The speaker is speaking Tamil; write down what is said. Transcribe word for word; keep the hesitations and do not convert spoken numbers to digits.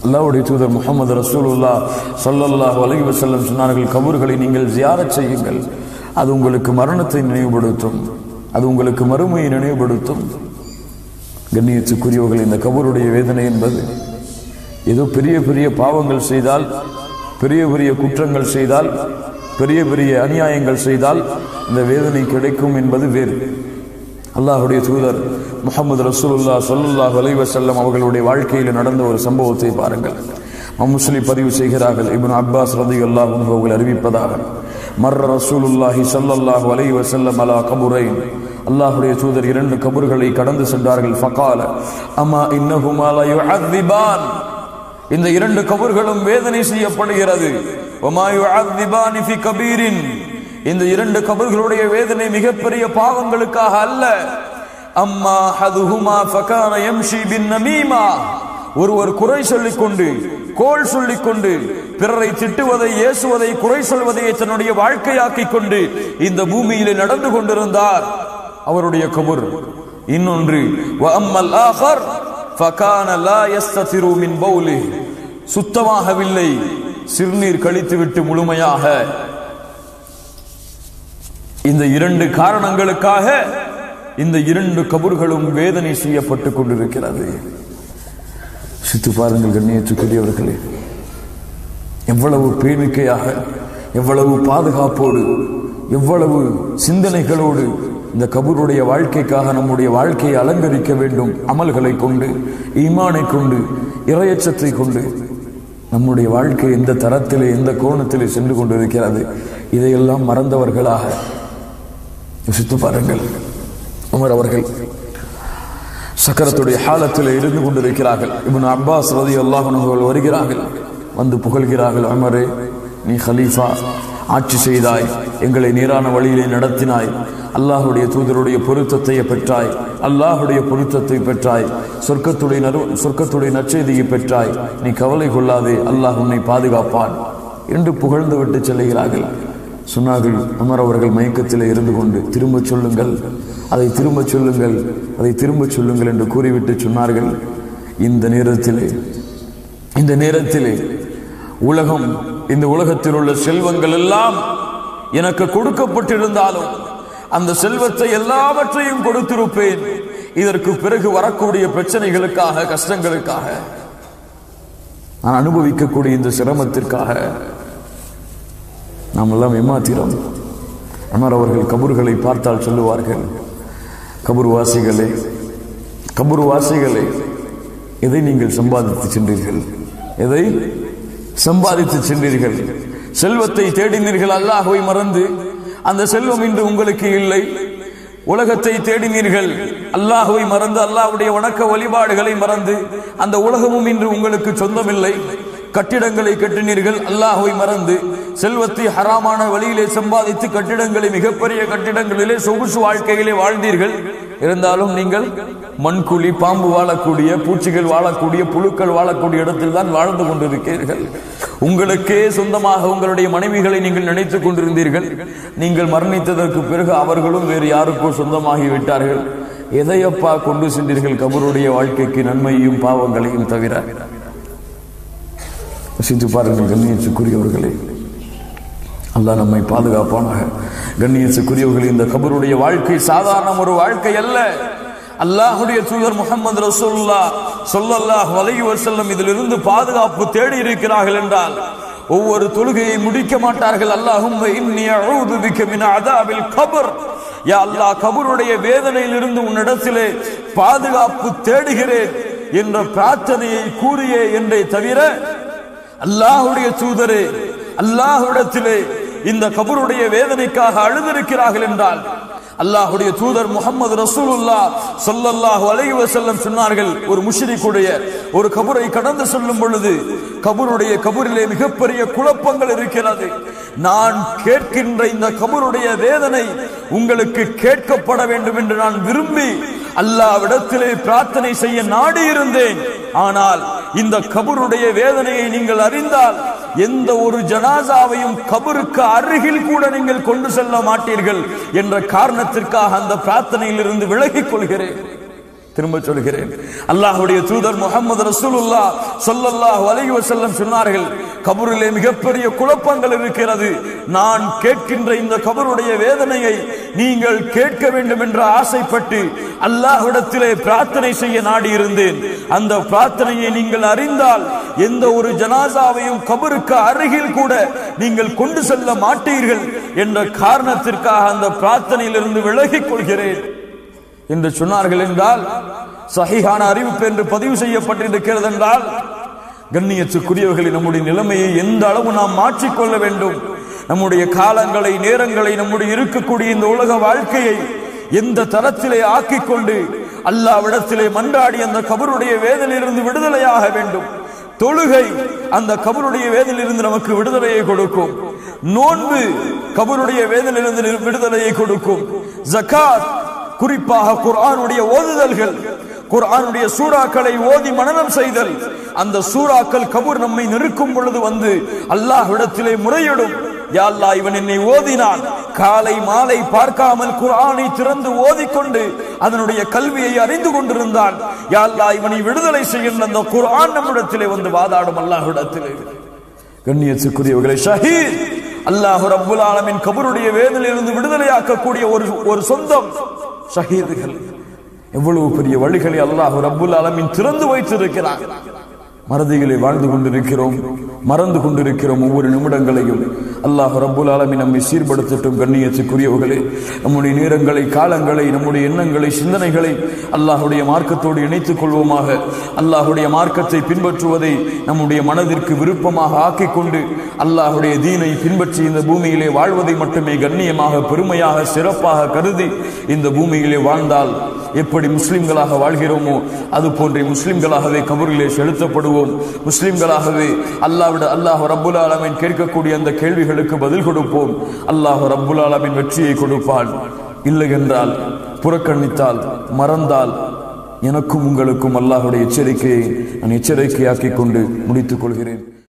அல்லாஹ்வுடைய தூதர் முஹம்மது ரசூலுல்லாஹ் ஸல்லல்லாஹு அலைஹி வஸல்லம் சொன்னார்கள், கபர்களை நீங்கள் ஜியாரத் செய்யுங்கள், அது உங்களுக்கு மரணத்தை நினைவுபடுத்தும், அது உங்களுக்கு மறுமையை நினைவுபடுத்தும். கண்ணியத்துக்குரியவர்கள், இந்த கபருடைய வேதனை என்பது ஏதோ பெரிய பெரிய பாவங்கள் செய்தால், பெரிய பெரிய குற்றங்கள் செய்தால், பெரிய பெரிய அநியாயங்கள் செய்தால் இந்த வேதனை கிடைக்கும் என்பது வேறு. அல்லாஹ்வுடைய தூதர் முஹம்மது ரசூலுல்லாஹ் ஸல்லல்லாஹு அலைஹி வஸல்லம் அவர்களுடைய வாழ்க்கையில் நடந்த ஒரு சம்பவத்தை பாருங்கள். முஸ்லிம் பதிவு செய்கிறார்கள், இப்னு அப்பாஸ் ரலியல்லாஹு அன்ஹு அவர்கள் அறிவிப்பதாக, மர்ர ரசூலுல்லாஹி ஸல்லல்லாஹு அலைஹி வஸல்லம் அலா கபுரைன், அல்லாஹ்வுடைய தூதர் இரண்டு கபர்களை கடந்து சென்றார்கள். ஃபகால அமா இன்னஹுமா லா யுஅذிபான், இந்த இரண்டு கபர்களும் வேதனை செய்யப்படுகிறது. வமா யுஅذிபானி ஃபி கபீரின், இந்த இரண்டு கபர்களுடைய வேதனை மிகப்பெரிய பாவங்களுக்காக அல்ல. அம்மா ஹதுஹுமா ஃபகான யம்ஷி பின் நமீமா, ஒருவர் குறை சொல்லிக் கொண்டு, கோல் சொல்லிக் கொண்டு, பிறரை திட்டுவதை, ஏசுவதை, குறை சொல்வதை தன்னுடைய வாழ்க்கையாக்கிக் கொண்டு இந்த பூமியிலே நடந்து கொண்டிருந்தார், அவருடைய கபர். இன்னொன்று வ அம்மல் ஆகர் ஃபகான லா யஸ்ததிரு மின் பௌலி, சுத்தமாகவில்லை, சிறுநீர் கழித்துவிட்டு முழுமையாக. இந்த இரண்டு காரணங்களுக்காக இந்த இரண்டு கபர்களும் வேதனை செய்யப்பட்டுக் கொண்டிருக்கிறது. சித்து பாருங்கள் கண்ணியத்துக்குரியவர்களே, எவ்வளவு பேணிக்கையாக, எவ்வளவு பாதுகாப்போடு, எவ்வளவு சிந்தனைகளோடு இந்த கபருடைய வாழ்க்கைக்காக நம்முடைய வாழ்க்கையை அலங்கரிக்க வேண்டும். அமல்களை கொண்டு, ஈமானை கொண்டு, இறையச்சத்தை கொண்டு நம்முடைய வாழ்க்கை எந்த தரத்திலே, எந்த கோணத்திலே சென்று கொண்டிருக்கிறது, இதையெல்லாம் மறந்தவர்களாக யோசித்து பாருங்கள். உமர் அவர்கள் சக்கரத்துடைய ஹாலத்தில் இருந்து கொண்டிருக்கிறார்கள். இப்னு அப்பாஸ் ரலியல்லாஹு அன்ஹு வருகிறார்கள், வந்து புகழ்கிறார்கள், உமரே, நீ ஹலீஃபா, ஆட்சி செய்தாய், எங்களை நேரான வழியிலே நடத்தினாய், அல்லாஹுடைய தூதருடைய பொருத்தத்தை பெற்றாய், அல்லாஹுடைய பொருத்தத்தை பெற்றாய், சொர்க்கத்துடைய சொர்க்கத்துடைய நற்செய்தியை பெற்றாய், நீ கவலை கொள்ளாதே, அல்லாஹ் உன்னை பாதுகாப்பான் என்று புகழ்ந்து விட்டு செல்கிறார்கள். சொன்னார்கள், உமர் அவர்கள் மயக்கத்திலே இருந்து கொண்டு, திரும்ப சொல்லுங்கள், அதை திரும்ப சொல்லுங்கள், அதை திரும்ப சொல்லுங்கள் என்று கூறிவிட்டு சொன்னார்கள், இந்த நேரத்திலே இந்த நேரத்திலே உலகம், இந்த உலகத்தில் உள்ள செல்வங்கள் எல்லாம் எனக்கு கொடுக்கப்பட்டிருந்தாலும் அந்த செல்வத்தை எல்லாவற்றையும் கொடுத்திருப்பேன். இதற்கு பிறகு வரக்கூடிய பிரச்சனைகளுக்காக, கஷ்டங்களுக்காக, நான் அனுபவிக்கக்கூடிய இந்த சிரமத்திற்காக நாம் எல்லாம் ஏமாத்திரோம். அமர் அவர்கள் கபர்களை பார்த்தால் சொல்லுவார்கள், கபர்வாசிகளே, கபர்வாசிகளே, எதை நீங்கள் சம்பாதித்து சென்றீர்கள்? எதை சம்பாதித்து சென்றீர்கள்? செல்வத்தை தேடினீர்கள், அல்லாஹ்வை மறந்து. அந்த செல்வம் இன்று உங்களுக்கு இல்லை. உலகத்தை தேடினீர்கள், அல்லாஹ்வை மறந்து, அல்லாஹ்வுடைய வணக்க வழிபாடுகளை மறந்து. அந்த உலகமும் இன்று உங்களுக்கு சொந்தமில்லை. கட்டிடங்களை கட்டினீர்கள், அல்லாஹ்வை மறந்து. செல்வத்தை ஹராமான வழியிலே சம்பாதித்து கட்டிடங்களை, மிகப்பெரிய கட்டிடங்களிலே, சொகுசு வாழ்க்கையிலே வாழ்ந்தீர்கள். இருந்தாலும் நீங்கள் மண்குழி, பாம்பு வாழக்கூடிய, பூச்சிகள் வாழக்கூடிய, புழுக்கள் வாழக்கூடிய இடத்தில் தான் வாழ்ந்து கொண்டிருக்கிறீர்கள். உங்களுக்கே சொந்தமாக உங்களுடைய மனைவிகளை நீங்கள் நினைத்துக் கொண்டிருந்தீர்கள். நீங்கள் மரணித்ததற்கு பிறகு அவர்களும் வேறு யாருக்கோ சொந்தமாகி விட்டார்கள். எதையப்பா கொண்டு சென்றீர்கள் கபருடைய வாழ்க்கைக்கு, நன்மையும் பாவங்களையும் தவிர? சிந்து பாருங்கள் கண்ணியத்துக்குரியவர்களே, அல்லாஹ் நம்மை பாதுகாப்பானாக. கண்ணியத்துக்குரியவர்களே, இந்த கபருடைய வாழ்க்கை சாதாரண ஒரு வாழ்க்கை அல்ல. அல்லாஹ்வுடைய தூதர் முஹம்மது ரசூலுல்லாஹ் ஸல்லல்லாஹு அலைஹி வஸல்லம் இதிலிருந்து பாதுகாப்பு தேடி இருக்கிறார்கள் என்றால் ஒவ்வொரு தொழுகையை முடிக்க மாட்டார்கள். அல்லாஹும்ம இன்னி அஊது பிக மின் அஸாபில் கபர், யா அல்லாஹ், கபருடைய வேதனையிலிருந்து உன்னிடத்திலே பாதுகாப்பு தேடுகிறேன் என்ற பிரார்த்தனையை கூறியே என்றே தவிர, அல்லாஹ்வுடைய தூதரே, அல்லாஹ்விடத்திலே இந்த கபருடைய வேதனைக்காக அழுதிருக்கிறார்கள் என்றால், அல்லாஹ்வுடைய தூதர் முஹம்மது ரசூலுல்லாஹ் ஸல்லல்லாஹு அலைஹி வஸல்லம் சொன்னார்கள், ஒரு முஷ்ரிக்குடைய ஒரு கபரை கடந்து செல்லும் பொழுது கபருடைய கபரிலே மிகப்பெரிய குழப்பங்கள் இருக்கிறது. நான் கேட்கின்ற இந்த கபருடைய வேதனை உங்களுக்கு கேட்கப்பட வேண்டும் என்று நான் விரும்பி அல்லாஹ்விடத்திலே பிரார்த்தனை செய்ய நாடி இருந்தேன். ஆனால் இந்த கபருடைய வேதனையை நீங்கள் அறிந்தால் எந்த ஒரு ஜனாசாவையும் கபருக்கு அருகில் கூட நீங்கள் கொண்டு செல்ல மாட்டீர்கள் என்ற காரணத்திற்காக அந்த பிரார்த்தனையில் இருந்து விலகிக் கொள்கிறேன். திரும்ப சொல்கிறேன், அல்லாஹ்வுடைய தூதர் முஹம்மது ரசூலுல்லாஹ் ஸல்லல்லாஹு அலைஹி வஸல்லம் சொன்னார்கள், கபரிலே மிகப்பெரிய குழப்பங்கள் இருக்கிறது. நான் கேட்கின்ற இந்த கபருடைய வேதனையை நீங்கள் கேட்க வேண்டும் என்று ஆசைப்பட்டு அல்லாஹ்விடத்திலே பிரார்த்தனை செய்ய நாடி இருந்தேன். அந்த பிரார்த்தனையை நீங்கள் அறிந்தால் எந்த ஒரு ஜனாசாவையும் கபருக்கு அருகில் கூட நீங்கள் கொண்டு செல்ல மாட்டீர்கள் என்ற காரணத்திற்காக அந்த பிரார்த்தனையிலிருந்து விலகிக் கொள்கிறேன் என்று சொன்னார்கள். என்றால் சஹீஹான அறிவிப்பு என்று பதிவு செய்யப்பட்டிருக்கிறது. என்றால் கண்ணியத்துக்குரியவர்களை நம்முடைய நிலைமையை எந்த அளவு நாம் மாற்றிக்கொள்ள வேண்டும், நம்முடைய காலங்களை நேரங்களை நம்முடைய இருக்கக்கூடிய இந்த உலக வாழ்க்கையை எந்த தரத்திலே ஆக்கிக் கொண்டு அல்லாஹ்விடத்திலே மன்றாடி அந்த கபருடைய வேதனையிலிருந்து விடுதலையாக வேண்டும். தொழுகை அந்த கபருடைய வேதனையிலிருந்து நமக்கு விடுதலையை கொடுக்கும். நோன்பு கபருடைய வேதனையிலிருந்து விடுதலையை கொடுக்கும். ஜகாத், குறிப்பாக குர்ஆனுடைய ஓதுதல்கள், குர்ஆனுடைய சூறாக்களை ஓதி மனனம் செய்தல், அந்த சூறாக்கள் கபூர் நம்மை நெருக்கும் பொழுது வந்து அல்லாஹ்விடத்திலே முறையிடும், யா அல்லாஹ் இவன் என்னை ஓதினான், காலை மாலை பார்க்காமல் குர்ஆனை திறந்து ஓதிக்கொண்டு அதனுடைய கல்வியை அறிந்து கொண்டிருந்தான், யா அல்லாஹ் இவனை விடுதலை செய்கின்ற அந்த குர்ஆன் நம்மிடத்திலே வந்து வாதாடும் அல்லாஹ்விடத்திலே. கண்ணியத்துக்குரியவர்களே, ஷஹீத் அல்லாஹ் ரப்புல் ஆலமீன் கபருடைய வேதனையிலிருந்து விடுதலையாக்கக்கூடிய ஒரு ஒரு சொந்தம் ஷஹீதுகள். எவ்வளவு பெரிய வழிகளை அல்லாஹ் ரப்புல் ஆலமீன் திறந்து வைத்திருக்கிறார். மறதிகளை வாழ்ந்து கொண்டிருக்கிறோம், மறந்து கொண்டிருக்கிறோம். ஒவ்வொரு நிமிடங்களையும் அல்லாஹ் ரப்புல் ஆலமீன் நம்மை சீர்படுத்தட்டும். கண்ணியத்துக்குரியவர்களே, நம்முடைய நேரங்களை, காலங்களை, நம்முடைய எண்ணங்களை, சிந்தனைகளை அல்லாஹுடைய மார்க்கத்தோடு இணைத்துக் கொள்வோமாக. அல்லாஹுடைய மார்க்கத்தை பின்பற்றுவதை நம்முடைய மனதிற்கு விருப்பமாக ஆக்கிக் கொண்டு அல்லாஹுடைய தீனை பின்பற்றி இந்த பூமியிலே வாழ்வதை மட்டுமே கண்ணியமாக, பெருமையாக, சிறப்பாக கருதி இந்த பூமியிலே வாழ்ந்தால் எப்படி முஸ்லிம்களாக வாழ்கிறோமோ அது போன்றே முஸ்லிம்களாகவே கபரிலே செலுத்தப்படுவோம். முஸ்லிம்களாகவே அல்லாஹ்விட அல்லாஹ் ரப்புல் ஆலமீன் கேட்கக்கூடிய அந்த கேள்விகளுக்கு பதில் கொடுப்போம். அல்லாஹ் ரப்புல் ஆலமீன் வெற்றியை கொடுப்பான். இல்லை என்றால், புறக்கணித்தால், மறந்தால் எனக்கும் உங்களுக்கும் அல்லாஹ்வுடைய எச்சரிக்கையை நான் எச்சரிக்கையாக்கிக் கொண்டு முடித்துக் கொள்கிறேன்.